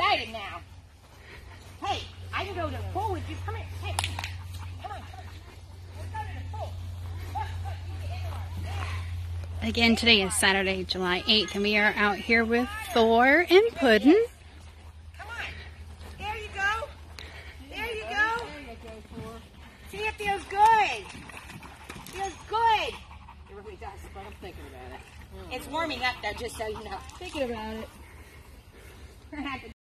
excited now. Hey, I can go to the pool with you. Come here. Hey, come on. Let's go to the pool. Look, you get in there. Again, today is Saturday, July 8th, and we are out here with Thor and Puddin. Come on. There you go. There you go. See, it feels good. Feels good. It really does, but I'm thinking about it. It's warming up, though, just so you know. Thinking about it. We're gonna have to